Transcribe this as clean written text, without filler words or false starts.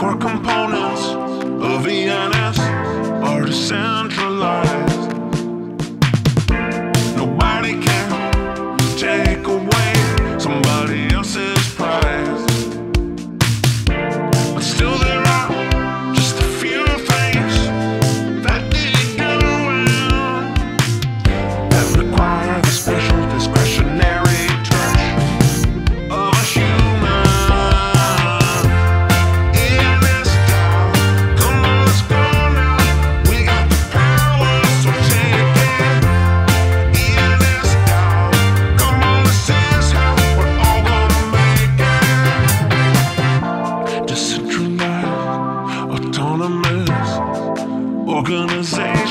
core components of ENS are decentralized. Nobody can take away somebody else's prize. But still there are just a few things that need doing that require the special discretionary touch of a human. ENS DAO, come on, let's go now. We got the power, so take it. ENS DAO, come on, this is how we're all gonna make it. Decentralized, autonomous organization.